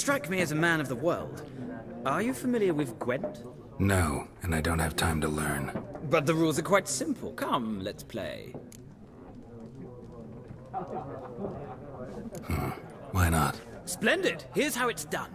Strike me as a man of the world. Are you familiar with Gwent? No, and I don't have time to learn. But the rules are quite simple. Come, let's play. Why not? Splendid! Here's how it's done.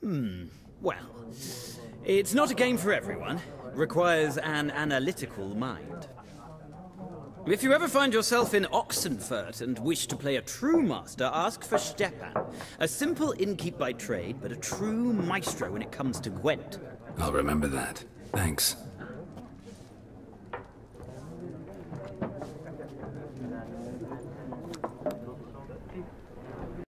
Well, it's not a game for everyone. Requires an analytical mind. If you ever find yourself in Oxenfurt and wish to play a true master, ask for Stepan. A simple innkeep by trade, but a true maestro when it comes to Gwent. I'll remember that. Thanks.